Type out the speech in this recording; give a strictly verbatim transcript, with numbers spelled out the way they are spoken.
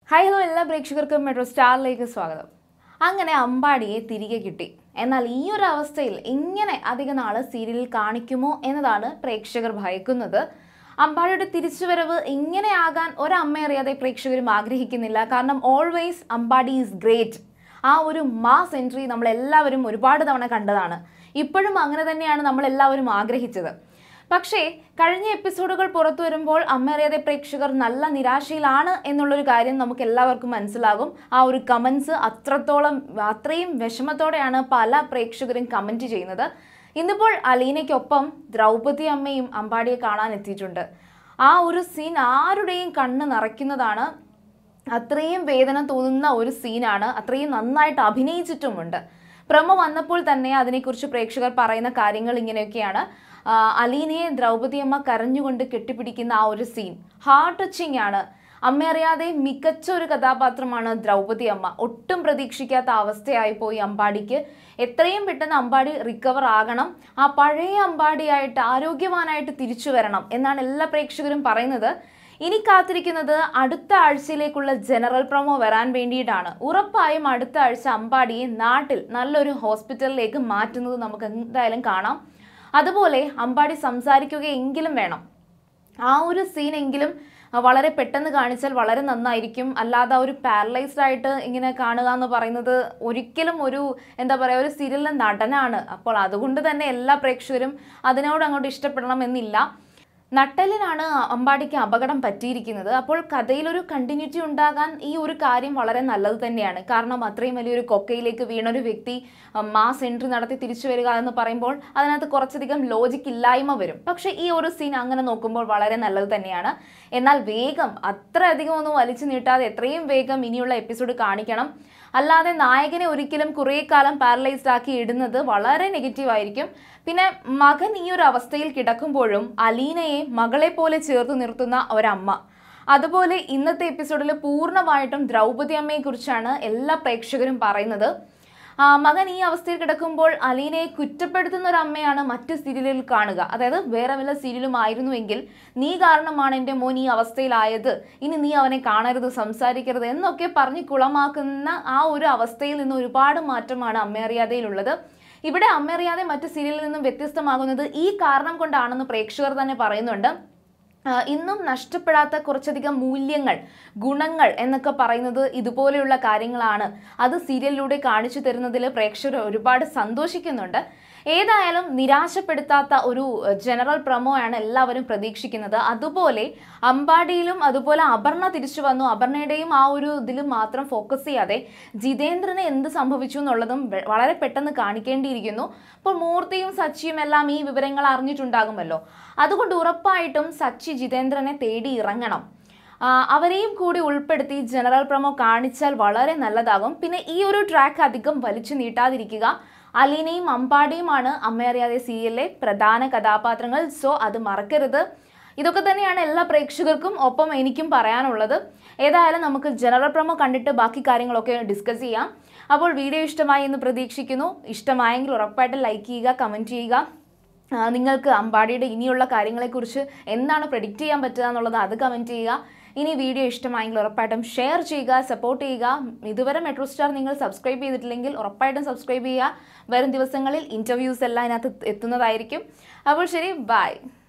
Hi, hello, എല്ലാ പ്രേക്ഷകർക്കും മെട്രോസ്റ്റാറിലേക്ക് സ്വാഗതം. അങ്ങനെ അമ്പാടിയെ തിരികെ കിട്ടി. എന്നാൽ ഈ ഒരു അവസ്ഥയിൽ ഇങ്ങനെ അധിക നാൾ സീരിയലിൽ കാണിക്കുമോ എന്നതാണ് പ്രേക്ഷകർ ഭയക്കുന്നത്. അമ്പാടിയുടെ തിരിച്ചുവരവ് ഇങ്ങനെയാകാൻ ഒരു അമ്മയറിയാതെ പ്രേക്ഷകരും ആഗ്രഹിക്കുന്നില്ല. കാരണം ഓൾവേസ് അമ്പാടി ഈസ് ഗ്രേറ്റ്. ആ ഒരു മാസ് എൻട്രി നമ്മൾ എല്ലാവരും ഒരുപാട് തവണ കണ്ടതാണ്. ഇപ്പോഴും അങ്ങനെ തന്നെയാണ് നമ്മൾ എല്ലാവരും ആഗ്രഹിച്ചത്. പക്ഷേ കഴിഞ്ഞ എപ്പിസോഡുകൾ പുറത്തു വരുമ്പോൾ അമ്മയറിയാതെ പ്രേക്ഷകർ നല്ല നിരാശയിലാണ് എന്നുള്ളൊരു കാര്യം നമുക്ക് എല്ലാവർക്കും മനസ്സിലാകും. ആ ഒരു കമൻസ് അത്രത്തോളം അത്രയും വിഷമത്തോടെയാണ് പല പ്രേക്ഷകരും കമൻറ്റ് ചെയ്യുന്നത്. ഇന്നിപ്പോൾ അലീനയ്ക്കൊപ്പം ദ്രൗപദി അമ്മയും അമ്പാടിയെ കാണാൻ എത്തിയിട്ടുണ്ട്. ആ ഒരു സീൻ ആരുടെയും കണ്ണ് നിറയ്ക്കുന്നതാണ്. അത്രയും വേദന തോന്നുന്ന ഒരു സീനാണ്. അത്രയും നന്നായിട്ട് അഭിനയിച്ചിട്ടുമുണ്ട്. പ്രമോ വന്നപ്പോൾ തന്നെ അതിനെക്കുറിച്ച് പ്രേക്ഷകർ പറയുന്ന കാര്യങ്ങൾ ഇങ്ങനെയൊക്കെയാണ്. അലീനയെ ദ്രൗപദി അമ്മ കരഞ്ഞുകൊണ്ട് കെട്ടിപ്പിടിക്കുന്ന ആ ഒരു സീൻ ഹാർട്ട് ടച്ചിങ് ആണ്. അമ്മയറിയാതെ മികച്ച ഒരു കഥാപാത്രമാണ് ദ്രൗപദി അമ്മ. ഒട്ടും പ്രതീക്ഷിക്കാത്ത അവസ്ഥയായി പോയി അമ്പാടിക്ക്. എത്രയും പെട്ടെന്ന് അമ്പാടി റിക്കവർ ആകണം, ആ പഴയ അമ്പാടിയായിട്ട് ആരോഗ്യവാനായിട്ട് തിരിച്ചു വരണം എന്നാണ് എല്ലാ പ്രേക്ഷകരും പറയുന്നത്. ഇനി കാത്തിരിക്കുന്നത് അടുത്ത ആഴ്ചയിലേക്കുള്ള ജനറൽ പ്രൊമോ വരാൻ വേണ്ടിയിട്ടാണ്. ഉറപ്പായും അടുത്ത ആഴ്ച അമ്പാടിയെ നാട്ടിൽ നല്ലൊരു ഹോസ്പിറ്റലിലേക്ക് മാറ്റുന്നത് നമുക്ക് എന്തായാലും കാണാം. അതുപോലെ അമ്പാടി സംസാരിക്കുകയെങ്കിലും വേണം. ആ ഒരു സീനെങ്കിലും വളരെ പെട്ടെന്ന് കാണിച്ചാൽ വളരെ നന്നായിരിക്കും. അല്ലാതെ ഒരു പാരലൈസ്ഡ് ആയിട്ട് ഇങ്ങനെ കാണുക എന്ന് പറയുന്നത് ഒരിക്കലും ഒരു എന്താ പറയുക ഒരു സീരിയലിലെ നടനാണ്. അപ്പോൾ അതുകൊണ്ട് തന്നെ എല്ലാ പ്രേക്ഷകരും അതിനോട് അങ്ങോട്ട് ഇഷ്ടപ്പെടണം എന്നില്ല. നട്ടലിനാണ് അമ്പാടിക്ക് അപകടം പറ്റിയിരിക്കുന്നത്. അപ്പോൾ കഥയിലൊരു കണ്ടിന്യൂറ്റി ഉണ്ടാകാൻ ഈ ഒരു കാര്യം വളരെ നല്ലത് തന്നെയാണ്. കാരണം അത്രയും വലിയൊരു കൊക്കയിലേക്ക് വീണൊരു വ്യക്തി മാസ് എൻട്രി നടത്തി തിരിച്ചു വരിക എന്ന് പറയുമ്പോൾ അതിനകത്ത് കുറച്ചധികം ലോജിക്ക് ഇല്ലായ്മ വരും. പക്ഷേ ഈ ഒരു സീൻ അങ്ങനെ നോക്കുമ്പോൾ വളരെ നല്ലത് തന്നെയാണ്. എന്നാൽ വേഗം അത്ര അധികം ഒന്നും വലിച്ചു നീട്ടാതെ എത്രയും വേഗം ഇനിയുള്ള എപ്പിസോഡ് കാണിക്കണം. അല്ലാതെ നായകനെ ഒരിക്കലും കുറേ കാലം പാരലൈസ്ഡ് ആക്കി ഇടുന്നത് വളരെ നെഗറ്റീവ് ആയിരിക്കും. പിന്നെ മകൻ ഈ ഒരു അവസ്ഥയിൽ കിടക്കുമ്പോഴും അലീനയെ മകളെ പോലെ ചേർത്ത് നിർത്തുന്ന ഒരമ്മ. അതുപോലെ ഇന്നത്തെ എപ്പിസോഡിൽ പൂർണ്ണമായിട്ടും ദ്രൗപദി അമ്മയെ കുറിച്ചാണ് എല്ലാ പ്രേക്ഷകരും പറയുന്നത്. മകൻ ഈ അവസ്ഥയിൽ കിടക്കുമ്പോൾ അലീനയെ കുറ്റപ്പെടുത്തുന്ന ഒരു അമ്മയാണ് മറ്റു സീരിയലിൽ കാണുക. അതായത് വേറെ വല്ല സീരിയലും ആയിരുന്നുവെങ്കിൽ നീ കാരണമാണ് എൻ്റെ മോൻ ഈ അവസ്ഥയിലായത്, ഇനി നീ അവനെ കാണരുത്, സംസാരിക്കരുത് എന്നൊക്കെ പറഞ്ഞ് കുളമാക്കുന്ന ആ ഒരു അവസ്ഥയിൽ നിന്ന് ഒരുപാട് മാറ്റമാണ് അമ്മയറിയാതെയിലുള്ളത്. ഇവിടെ അമ്മയറിയാതെ മറ്റു സീരിയലിൽ നിന്നും വ്യത്യസ്തമാകുന്നത് ഈ കാരണം കൊണ്ടാണെന്ന് പ്രേക്ഷകർ തന്നെ പറയുന്നുണ്ട്. ഇന്നും നഷ്ടപ്പെടാത്ത കുറച്ചധികം മൂല്യങ്ങൾ, ഗുണങ്ങൾ എന്നൊക്കെ പറയുന്നത് ഇതുപോലെയുള്ള കാര്യങ്ങളാണ്. അത് സീരിയലിലൂടെ കാണിച്ചു തരുന്നതിൽ പ്രേക്ഷകർ ഒരുപാട് സന്തോഷിക്കുന്നുണ്ട്. ഏതായാലും നിരാശപ്പെടുത്താത്ത ഒരു ജനറൽ പ്രൊമോ ആണ് എല്ലാവരും പ്രതീക്ഷിക്കുന്നത്. അതുപോലെ അമ്പാടിയിലും അതുപോലെ അപർണ തിരിച്ചു വന്നു. അപർണയുടെയും ആ ഒരു ഇതിൽ മാത്രം ഫോക്കസ് ചെയ്യാതെ ജിതേന്ദ്രന് എന്ത് സംഭവിച്ചു എന്നുള്ളതും വളരെ പെട്ടെന്ന് കാണിക്കേണ്ടിയിരിക്കുന്നു. അപ്പോൾ മൂർത്തിയും സച്ചിയും എല്ലാം ഈ വിവരങ്ങൾ അറിഞ്ഞിട്ടുണ്ടാകുമല്ലോ. അതുകൊണ്ട് ഉറപ്പായിട്ടും സച്ചി ജിതേന്ദ്രനെ തേടി ഇറങ്ങണം. അവരെയും കൂടി ഉൾപ്പെടുത്തി ജനറൽ പ്രൊമോ കാണിച്ചാൽ വളരെ നല്ലതാകും. പിന്നെ ഈ ഒരു ട്രാക്ക് അധികം വലിച്ചു നീട്ടാതിരിക്കുക. അലീനയും അമ്പാടിയുമാണ് അമ്മയറിയാതെ സീരിയലിലെ പ്രധാന കഥാപാത്രങ്ങൾ. സോ അത് മറക്കരുത്. ഇതൊക്കെ തന്നെയാണ് എല്ലാ പ്രേക്ഷകർക്കും ഒപ്പം എനിക്കും പറയാനുള്ളത്. ഏതായാലും നമുക്ക് ജനറൽ പ്രൊമോ കണ്ടിട്ട് ബാക്കി കാര്യങ്ങളൊക്കെ ഡിസ്കസ് ചെയ്യാം. അപ്പോൾ വീഡിയോ ഇഷ്ടമായി എന്ന് പ്രതീക്ഷിക്കുന്നു. ഇഷ്ടമായെങ്കിൽ ഉറപ്പായിട്ട് ലൈക്ക് ചെയ്യുക, കമൻറ്റ് ചെയ്യുക. നിങ്ങൾക്ക് അമ്പാടിയുടെ ഇനിയുള്ള കാര്യങ്ങളെക്കുറിച്ച് എന്താണ് പ്രെഡിക്റ്റ് ചെയ്യാൻ പറ്റുക എന്നുള്ളത് അത് കമൻറ്റ് ചെയ്യുക. ഇനി വീഡിയോ ഇഷ്ടമായെങ്കിൽ ഉറപ്പായിട്ടും ഷെയർ ചെയ്യുക, സപ്പോർട്ട് ചെയ്യുക. ഇതുവരെ മെട്രോസ്റ്റാർ നിങ്ങൾ സബ്സ്ക്രൈബ് ചെയ്തിട്ടില്ലെങ്കിൽ ഉറപ്പായിട്ടും സബ്സ്ക്രൈബ് ചെയ്യുക. വരും ദിവസങ്ങളിൽ ഇൻ്റർവ്യൂസ് എല്ലാം ഇതിനകത്ത് എത്തുന്നതായിരിക്കും. അപ്പോൾ ശരി, ബൈ.